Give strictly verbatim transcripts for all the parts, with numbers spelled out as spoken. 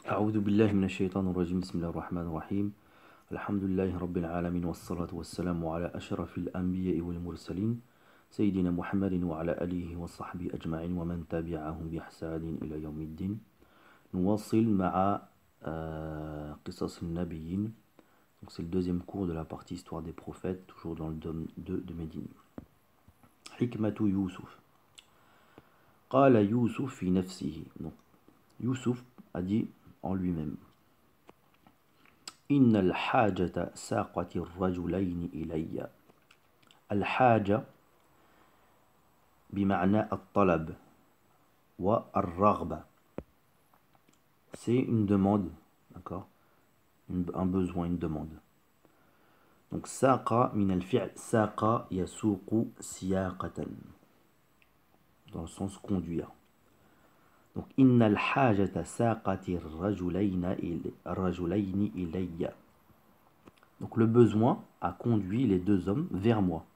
أعوذ بالله من الشيطان الرجيم بسم الله الرحمن الرحيم الحمد لله رب العالمين والصلاة والسلام على أشرف الأنبياء والمرسلين سيدنا محمد وعلى آله وصحبه أجمعين ومن تبعهم بإحسان إلى يوم الدين. نواصل مع قصص النبيين. Donc c'est le deuxième cours de la partie histoire des prophètes, toujours dans le dôme deux de Médine. Hikmatu Youssouf. Qala Youssouf fi nafsihi. Donc Youssouf a dit en lui-même: Inna al-hajata saqati ar-rajulayn ilayya. Al-haja bima'na at-talab wa ar-raghba. C'est une demande, d'accord? Un besoin, une demande. Donc saqa min al-fi'l saqa yasuqu siyaqatan, dans le sens conduire. Donc inna al-hajata saqati ar-rajulayni ilayya. Donc le besoin a conduit les deux hommes vers moi.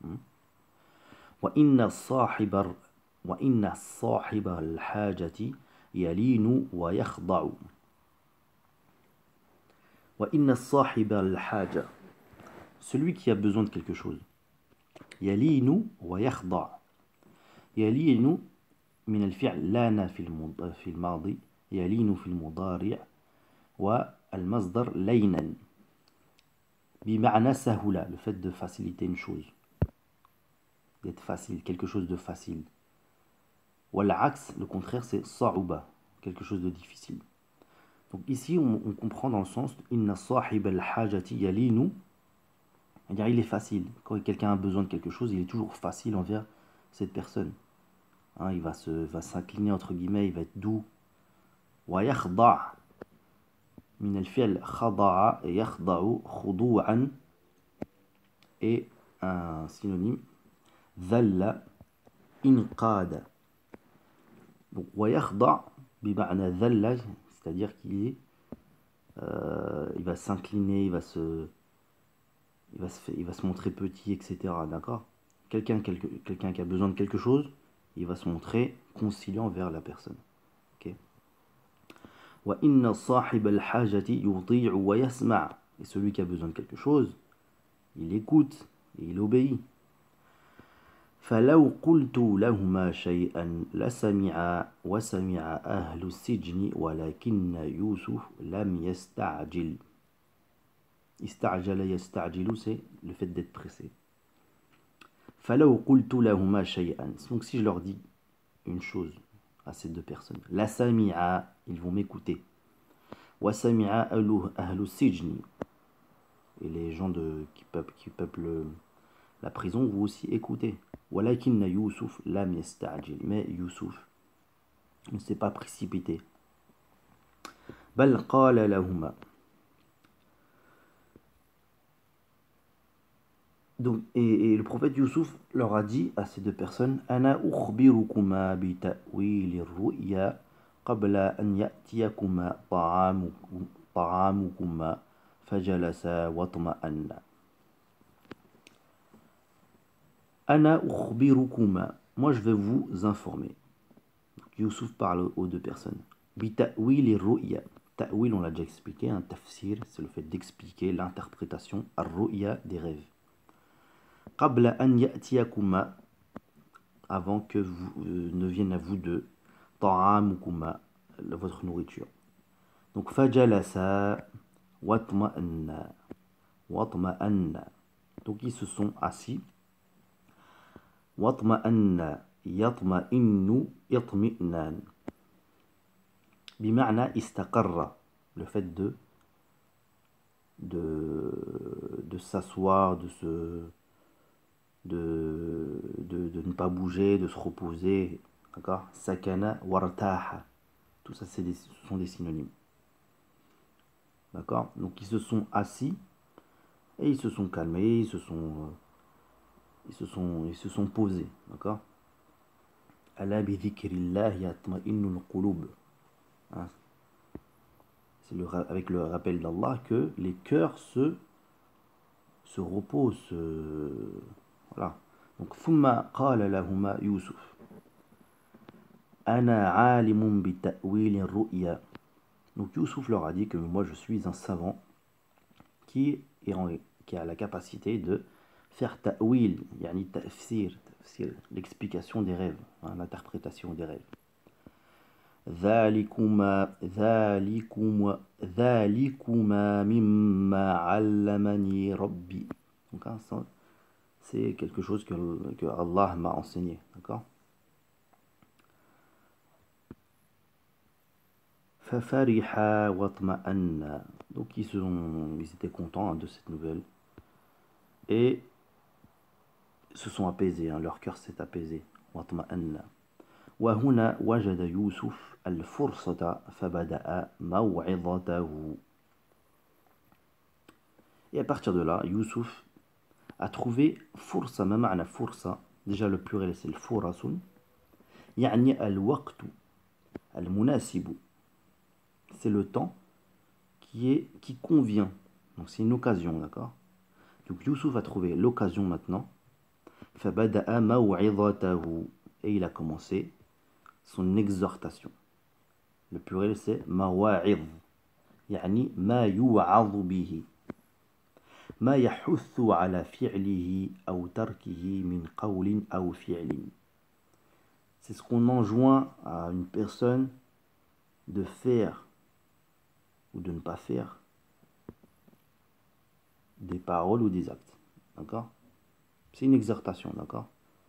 Wa inna sahiba wa inna sahiba al-hajati yalinu wa yakhda'u. Wa inna sahiba al-haja, celui qui a besoin de quelque chose. Yalinu wa yakhda'. Yalinu من الفعل لان في في الماضي يلين في المضارع والمصدر لينا بمعنى سهولة, le fait de faciliter une chose, d'être facile, quelque chose de facile. والعكس, le contraire, c'est صعوبة, quelque chose de difficile. Donc ici on, on comprend dans le sens inna sahib al-hajati yalinu, c'est-à-dire il est facile. Quand quelqu'un a besoin de quelque chose, il est toujours facile envers cette personne. Hein, il va se va s'incliner entre guillemets, il va être doux. Wa yakhda' min al-fi'l khada'a yakhda'u khudu'an, et un synonyme dhalla inqada. Donc wa yakhda' bi ma'na dhalla, c'est-à-dire qu'il est euh, il va s'incliner, il va se il va se il va se montrer petit, et cetera. D'accord? Quelqu'un quelque, quelqu'un qui a besoin de quelque chose, il va se montrer conciliant vers la personne. Ok. Wa inna sahib al-hajati yuti'u wa yasma'. Et celui qui a besoin de quelque chose, il écoute et il obéit. فلو قلت لهما شيئا لسمعا وسمع أهل السجن ولكن يوسف لم يستعجل. استعجل يستعجل, c'est le fait d'être pressé. فلو قلت لهما شيئا, donc si je leur dis une chose à ces deux personnes, la sami'a, ils vont m'écouter, wa sami'a ahlu sijni, et les gens de, qui, peuplent, qui peuplent la prison vont aussi écouter. Walakinna Youssouf lam yasta'jil, mais Youssouf ne s'est pas précipité. Bal qala lahuma. Donc, et, et le prophète Youssouf leur a dit à ces deux personnes: Ana ukhbirukuma bi ta'wil ar-ru'ya qabla an ya'tiyakuma ta'amukuma fajalasa wa tma'anna. Ana ukhbirukuma, moi je vais vous informer. Donc, Youssouf parle aux deux personnes. Bi ta'wil ar-ru'ya. Ta'wil, on l'a déjà expliqué, un tafsir, c'est le fait d'expliquer l'interprétation, ar-ru'ya, des rêves. Qabla an ya'tiyakuma, avant que vous, euh, ne vienne à vous deux, ta'amukuma, votre nourriture. Donc fajalasa watma'anna, watma'anna. Donc ils se sont assis. Watma'anna yatma'innu yatmi'nan. Bima'na istaqarra, le fait de de de s'asseoir, de se De, de, de ne pas bouger, de se reposer, d'accord? Sakana wartaha, tout ça c'est des, ce sont des synonymes, d'accord? Donc ils se sont assis et ils se sont calmés, ils se sont ils se sont ils se sont posés, d'accord? Ala bi dhikrillah yatma'innul qulub, c'est le, avec le rappel d'Allah que les cœurs se se reposent, se, voilà. Donc thumma qala lahuma Youssouf, ana alimun bi ta'wil ar-ru'ya Donc Youssouf leur a dit que moi je suis un savant qui, est en, qui a la capacité de faire ta'wil, yani tafsir, tafsir, l'explication des rêves, hein, l'interprétation des rêves. ذلكما ذلكما ذلكما مما علمني ربي. Donc hein, ça, c'est quelque chose que, que Allah m'a enseigné, d'accord? ففرحا واطمأنا. Donc ils, sont, ils étaient contents hein, de cette nouvelle et se sont apaisés, hein, leur cœur s'est apaisé. واطمأنا. وهنا وجد يوسف الفرصة فبدأ موعظته. Et à partir de là, Youssouf a trouvé فرصة. ما معنى فرصة? Déjà le pluriel c'est le فرص. يعني الوقت المناسب. C'est le temps qui, est, qui convient. Donc c'est une occasion, d'accord? Donc Youssouf a trouvé l'occasion maintenant. فبدأ موعظته. Et il a commencé son exhortation. Le pluriel c'est مواعظ. يعني ما يوعظ به. ما يحث على فعله أو تركه من قول أو فعل. C'est ce qu'on enjoint à une personne de faire ou de ne pas faire des paroles ou des actes. D'accord? C'est une exhortation, d'accord?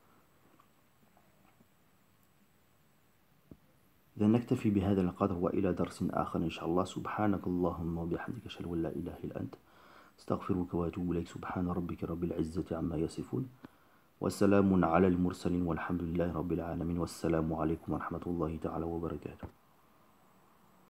إذا نكتفي بهذا القدر وإلى درس آخر إن شاء الله. سبحانك اللهم وبحمدك أشهد أن لا إله إلا أنت استغفرك وأتوب إليك. سبحان ربك رب العزة عما يصفون وسلام على المرسلين والحمد لله رب العالمين والسلام عليكم ورحمة الله تعالى وبركاته.